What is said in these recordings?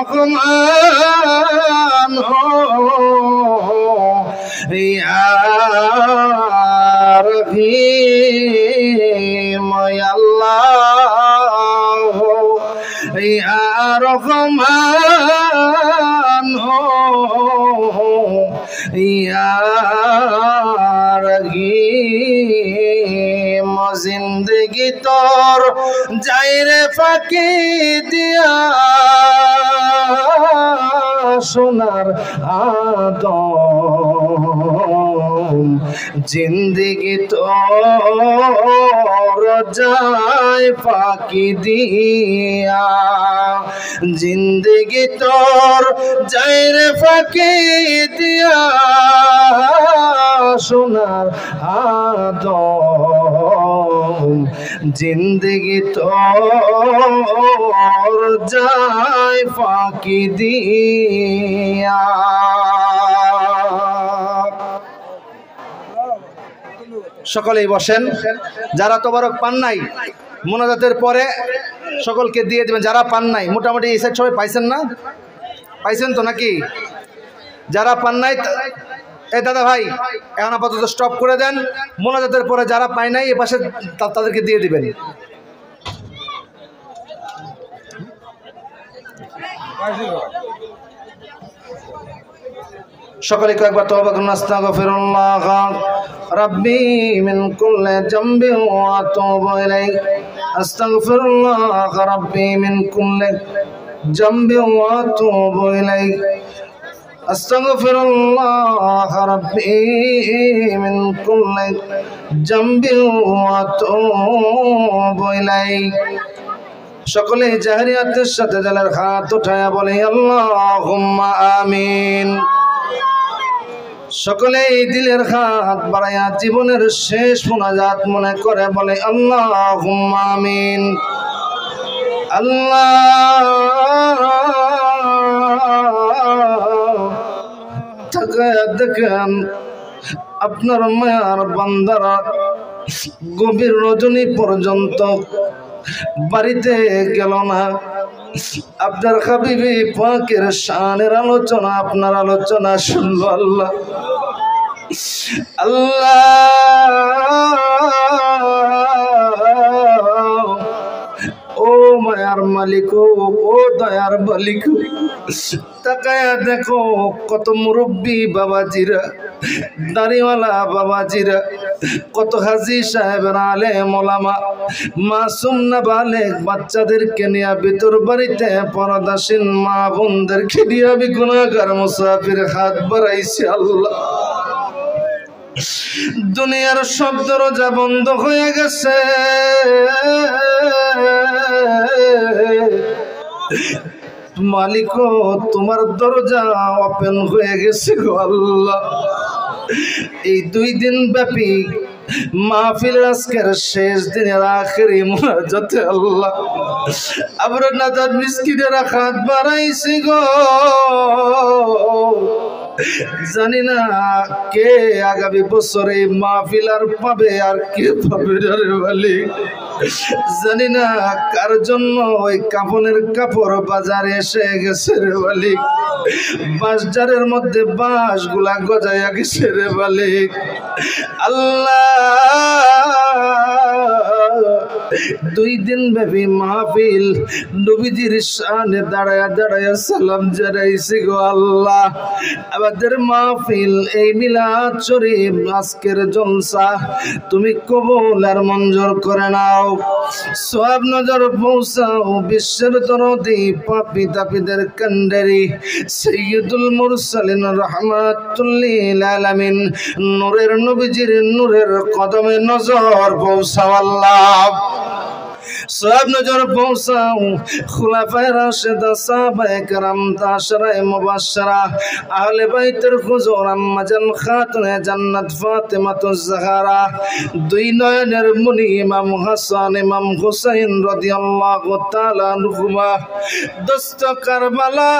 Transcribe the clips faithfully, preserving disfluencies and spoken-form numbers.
রহমান ইয়া রহিম আল্লাহ ইয়া রহমান ইয়া রহিম জিন্দগি তোর যাইরে ফাঁকি দিয়া সোনার আদম জিন্দগি তোর যায় ফাঁকি দিয়া জিন্দগি তোর যাইরে ফাঁকি দিয়া সোনার আদম জিন্দগি তোর যায় ফাঁকি দিয়া সকলেই বসেন যারা তবারক পান নাই মোনাজাতের পরে সকলকে দিয়ে দিবেন যারা পান নাই মোটামুটি এই সাইড সবাই পাইছেন না পাইছেন তো নাকি যারা পান নাই এই দাদা ভাই এখন আপাতত স্টপ করে দেন মোনাজাতের পরে যারা পায় নাই এ পাশে তাদেরকে দিয়ে দিবেন সকলে কয়েকবার তওবা করুন আস্তাগফিরুল্লাহ রাব্বি মিন কুল্লি যামবিন ওয়া আতুবু ইলাইহি আস্তাগফিরুল্লাহ রাব্বি মিন কুল্লি যামবিন ওয়া আতুবু ইলাইহি আস্তাগফিরুল্লাহ রাব্বি মিন কুল্লি যামবিন ওয়া আতুবু ইলাইহি সকলে জাহরিয়াতের সাথে দিলের হাত উঠায়া বলে আল্লাহুম্মা আমিন সকলে এই দিলের হাত বাড়াইয়া জীবনের শেষ মুনাজাত মনে করে বলে আল্লাহুম্মা আমিন আল্লাহ তাকায়া দেখেন আপনার মায়ার বান্দারা গভীর রজনী পর্যন্ত বাড়িতে গেল না আপনার হাবিবি পাকের শানের আলোচনা আপনার আলোচনা শুনলো আল্লাহ আল্লাহ ও মায়ার মালিক ও দয়ার মালিক তাকায়া দেখো কত মুরব্বী বাবাজিরা দাড়িওয়ালা বাবাজিরা কত হাজি সাহেবের আলেম ওলামা মাসুম নাবালেগ বাচ্চাদেরকে নিয়ে ভিতর বাড়িতে পরদাসীন মা বোনদেরকে নিয়ে আমি গুনাহগার মুসাফির হাত বাড়াইছি আল্লাহ দুনিয়ার সব দরজা বন্ধ হয়ে গেছে মালিক তোমার দরজা ওপেন হয়ে গেছে গো আল্লাহ এই দুই দিন ব্যাপী মাহফিল আজকের শেষ দিনের আখেরি মুনাজাতে আল্লাহ আমরা নাজাত মিসকিনের হাত বাড়াইছি গো জানি না কে আগামী বছরে মাহফিল আর পাবে আর কে পাবে রে মালিক জানি না কার জন্য ওই কাফনের কাপড় বাজারে এসে গেছে রে মালিক বাজারের মধ্যে বাঁশ গুলা গজাইয়া গেছে রে মালিক আল্লাহ দুই দিন ব্যাপী মাহফিল নবীজির শানে দাঁড়ায়া দাঁড়ায়া সালাম জানাইছি গো আল্লাহ আমাদের মাহফিল এই মিলাদ শরীফ আজকের জলসা তুমি কবুল আর মঞ্জুর করে নাও সওয়াব নজর পৌঁছাও বিশ্বের দরদি পাপী তাপীদের কান্ডারি সাইয়্যিদুল মুরসালিন রাহমাতুল লিল আলামিন নূরের নবীজির নূরের কদমে নজর পৌঁছাও আল্লাহ সওয়াব নজর পৌঁছাও খুলাফায়ে রাশিদা সাহাবায়ে কেরাম তাশরায়ে মুবাশশারা আহলে বাইতের হুজুর আম্মা জান খাতুনে জান্নাত ফাতেমাতুজ জাহরা দুই নয়নের মুনি ইমাম হাসান ইমাম হুসাইন রাদিয়াল্লাহু তাআলা আনহুমা দোস্ত কারবালা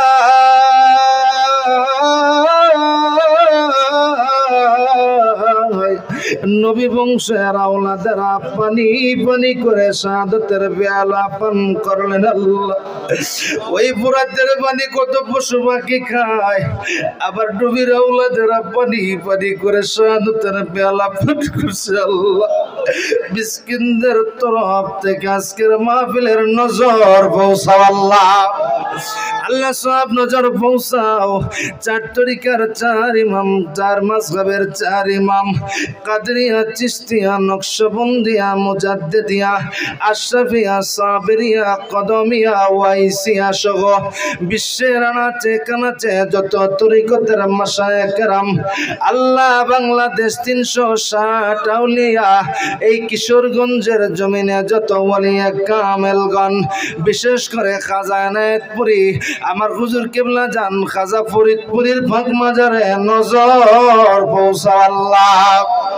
নবী বংশের আওলাদেরা পানি পানি করে শাহাদাতের পেয়ালা পান করলেন আল্লাহ। ওই ফুরাতের পানি কত পশু পাখি খায়, আবার নবীর আওলাদেরা পানি পানি করে শাহাদাতের পেয়ালা পান করছে আল্লাহ। মিসকিনদের তরফ থেকে আজকের মাহফিলের নজর পৌঁছাও আল্লাহ। আল্লাহ সব নজর পৌঁছাও। চার তরিকার চার ইমাম, চার মাযহাবের চার ইমাম, কাদরিয়া, চিশতিয়া, নকশবন্দিয়া, মুজাদ্দিদিয়া, আশরাফিয়া, সাবেরিয়া, কদমিয়া, ওয়াইসিয়া সহ বিশ্বের আনাচে কানাচে যত তরিকতের মাশায়েখ কেরাম, আল্লাহ বাংলাদেশ তিনশো ষাট আউলিয়া, এই কিশোরগঞ্জের জমিনে যত ওয়ালিয়া কামেলগণ, বিশেষ করে খাজা এনায়েতপুরী আমার হুজুর কিবলা জান খাজা ফরিদপুরীর পাক মাজারে নজর পৌঁছাও আল্লাহ।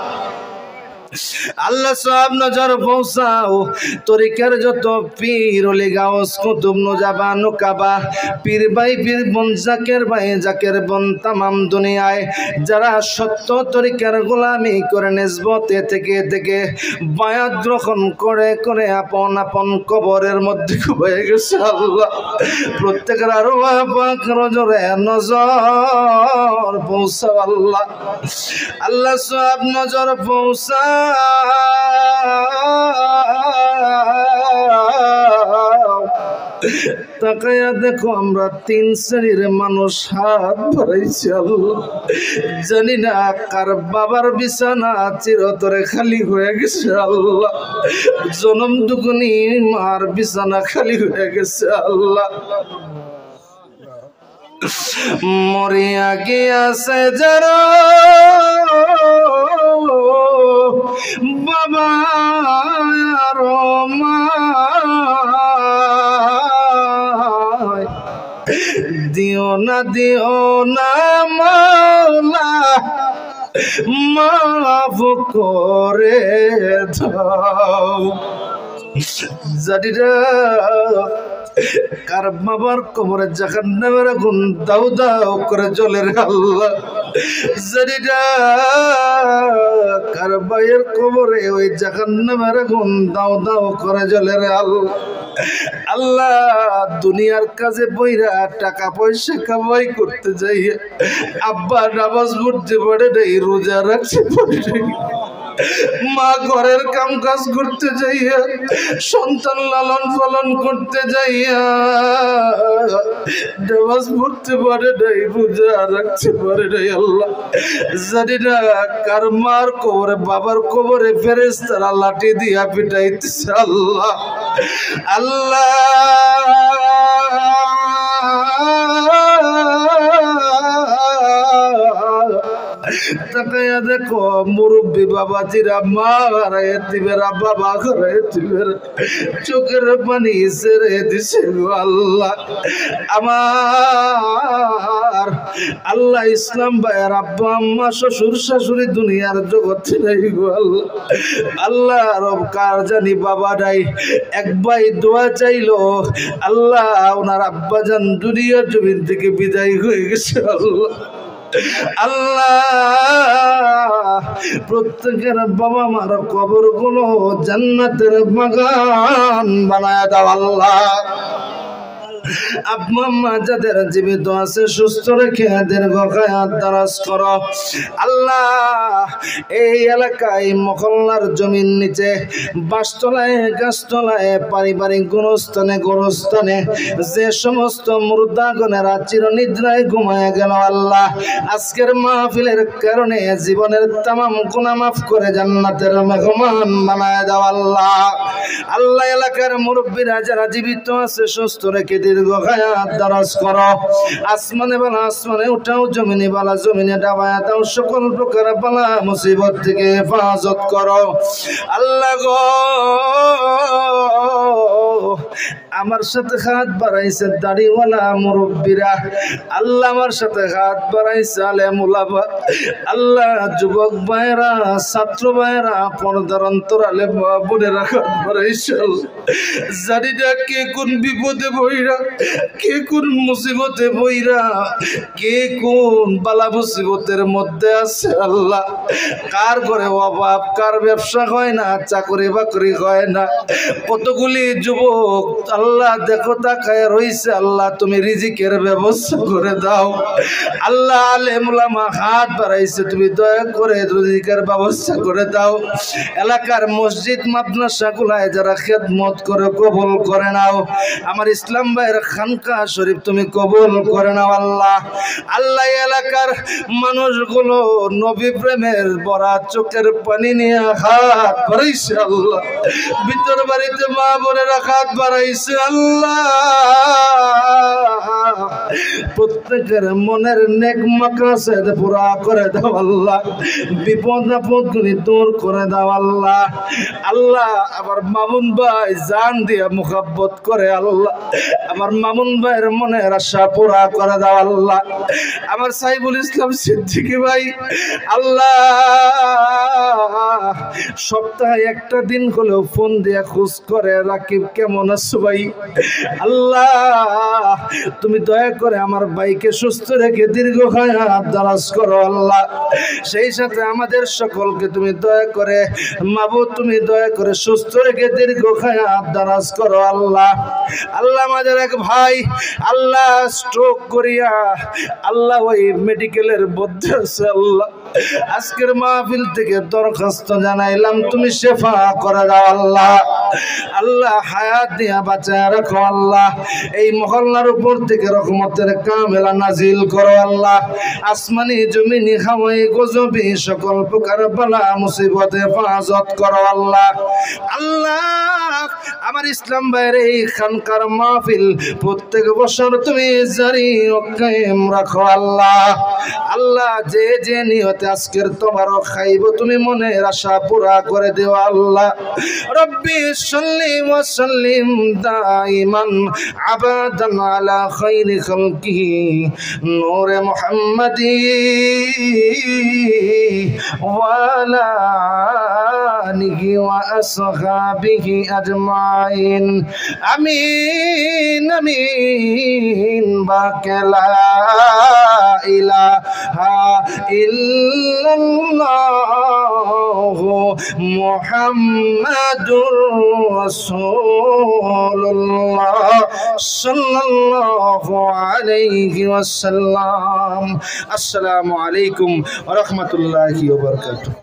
আল্লাহ সব নজর পৌঁছাও। তরিকার যত পীর ওলি গাউস কুতুব নুজাবা নুকাবা পীর ভাই পীর বোন জাকের ভাই জাকের বোন তামাম দুনিয়ায় যারা সত্য তরিকার গোলামি করে নিসবতে থেকে থেকে বায়াত গ্রহণ করে করে আপন আপন কবরের মধ্যে হয়ে গেছে আল্লাহ। প্রত্যেকের আরো পাক নজরে নজর পৌঁছাও আল্লাহ। আল্লাহ সব নজর পৌঁছাও। তাকায়া দেখো আমরা তিন শ্রেণীর মানুষ হাত বাড়াইছি আল্লাহ। জানি না কার বাবার বিছানা চিরতরে খালি হয়ে গেছে আল্লাহ। জনম দুগুনি মার বিছানা খালি হয়ে গেছে আল্লাহ। মরিয়া গিয়াছে যারা বাবা আর মা, দিও না দিও না মাওলা মাফ করে দাও। জানি না কার বাবার কোমরে জাহান্নামের আগুন দাও দাও করে জ্বলে রে আল্লাহ। জানি না কার ভাইয়ের কোমরে ওই জাহান্নামের আগুন দাও দাও করে জ্বলে রে আল্লাহ। আল্লাহ দুনিয়ার কাজে বইরা টাকা পয়সা কামাই করতে যাই, আব্বা নামাজ পড়তে পারে নাই, রোজা রাখতে পারে নাই, মা ঘরের কাম কাজ করতে যাইয়া, সন্তান লালন পালন করতে যাইয়া নামাজ পড়তে পারে নাই, রোজা রাখতে পারে নাই আল্লাহ। জানি না কার মার কবরে বাবার কবরে ফেরেশতারা লাঠি দিয়া পিটাইতেছে আল্লাহ। আল্লাহ তাকায়া দেখো মুরব্বী বাবাজিরা মা হারায় দিবেরা, বাবা হারায় দিবেরা, চোখের পানি ছেড়ে দিছে আল্লাহ। আমার আল্লাহ ইসলাম ভাইয়ের আব্বা আম্মা শ্বশুর শাশুড়ি দুনিয়ার জগতে নাই গো আল্লাহ। আল্লাহ রব কার জানি বাবা নাই, এক ভাই দোয়া চাইলো আল্লাহ ওনার আব্বা জান দুনিয়ার জমিন থেকে বিদায় হয়ে গেছে আল্লাহ। আল্লাহ প্রত্যেকের বাবা মার কবর গুলো জান্নাতের বাগান বানায় দাও আল্লাহ। আব্বা আম্মা যাদের জীবিত আছে সুস্থ রেখে দীর্ঘ হায়াত দারাজ করো আল্লাহ। এই এলাকায় মহল্লার জমির নিচে বাসতলায় গাছতলায় পারিবারিক গোরস্থানে গোরস্থানে যে সমস্ত মুর্দাগণেরা চিরনিদ্রায় ঘুমায় গেল আল্লাহ, আজকের মাহফিলের কারণে জীবনের তামাম গুনাহ মাফ করে জান্নাতের মেহমান বানায় দাও আল্লাহ। আল্লাহ এলাকার মুরব্বীরা যারা জীবিত আছে সুস্থ রেখে দীর্ঘ হায়াত দারাজ করো। আসমানে বালা আসমানে উঠাও, জমিনে বালা জমিনে ডাবায়া দাও, সকল প্রকার বালা মুসিবত থেকে হেফাজত করো আল্লাহ গো। আমার সাথে হাত বাড়াইছে দাড়িওয়ালা মুরব্বীরা, আল্লাহ আমার সাথে হাত বাড়াইছে আলেম উলামা, আল্লাহ যুবক ভাইরা, ছাত্র ভাইরা, পর্দার অন্তরালে মা বোনেরা হাত বাড়াইছে। জানি না কে কোন বিপদে বইরা, কে কোন মুসিবতে বইরা, কে কোন বালা মুসিবতের মধ্যে আছে। আল্লাহ কার ঘরে অভাব, কার ব্যবসা হয় না, চাকরি বাকরি হয় না, কতগুলি যুবক আল্লাহ দেখো তাকায় রইছে। আল্লাহ তুমি রিজিকের ব্যবস্থা করে দাও। আল্লাহ আলেম উলামা হাত বাড়াইছে, তুমি দয়া করে রিজিকের ব্যবস্থা করে দাও। এলাকার মসজিদ মাদ্রাসা গুলায় যারা খেদমত করে কবুল করে নাও। আমার ইসলাম ভাইয়ের খানকা শরীফ তুমি কবুল করে নাও। আল্লাহ আল্লাহ এলাকার মানুষগুলো নবী প্রেমের বড়া চোখের পানি নিয়ে হাত বাড়াইছে। আল্লাহ ভিতর বাড়িতে মা বোনেরা হাত বাড়াইছে। আল্লাহ প্রত্যেকের মনের নেক মাকাসেদ পুরা করে দাও। আল্লাহ বিপদ আপদ গুলি দূর করে দাও। আল্লাহ আল্লাহ আমার মামুন ভাই জান দিয়ে মুহাব্বত করে। আল্লাহ আমার মামুন ভাইয়ের মনের আশা পুরা করে দাও। আল্লাহ আমার সাইবুল ইসলাম সিদ্দিকী ভাই, আল্লাহ সপ্তাহে একটা দিন হলেও ফোন দিয়ে খোঁজ করে রাকিব কেমন আছো ভাই। আল্লাহ তুমি দয়া করে আমার ভাইকে সুস্থ রেখে দীর্ঘ হায়াত দারাজ করো। আল্লাহ সেই সাথে আমাদের সকলকে তুমি দয়া করে মাবুদ তুমি দয়া করে সুস্থ রেখে দীর্ঘ হায়াত দারাজ করো। আল্লাহ আল্লাহ আমাদের এক ভাই আল্লাহ স্ট্রোক করিয়া আল্লাহ ওই মেডিকেলের মধ্যে আছে। আল্লাহ আজকের মাহফিল থেকে দরখাস্ত জানাইলাম তুমি শেফা করে দাও। আল্লাহ আল্লাহ হায়াত দিয়া বাঁচায় রাখো। আল্লাহ এই মহল্লার উপর থেকে রহমতের কামেলা নাজিল করো। আল্লাহ আসমানি জমিনি হাওয়াই গজবি সকল প্রকার বালা মুসিবতে হেফাজত করো। আল্লাহ আল্লাহ আমার ইসলাম ভাইয়ের এই খানকার মাহফিল প্রত্যেক বছর তুমি জারি ও কায়েম রাখো। আল্লাহ আল্লাহ যে যে নিয়তে আজকের তোমারও খাইব তুমি মনের আশা পুরা করে দিও। আল্লাহ রব্বি সাল্লি ওয়া সাল্লিম দাইমান আবাদান আলা খাইরি খালকিহি নূরে মুহাম্মাদি ওয়া আলা আলিহি ওয়া আসহাবিহি আজমাইন। আমিন আমিন বাকেলা ইলাহা ইল্লাল্লাহু মুহাম্মাদুর রাসূলুল্লাহ সাল্লাল্লাহু আলাইহি ওয়াসাল্লাম। আসসালামু আলাইকুম ওয়া রাহমাতুল্লাহি ওয়া বারাকাতুহু।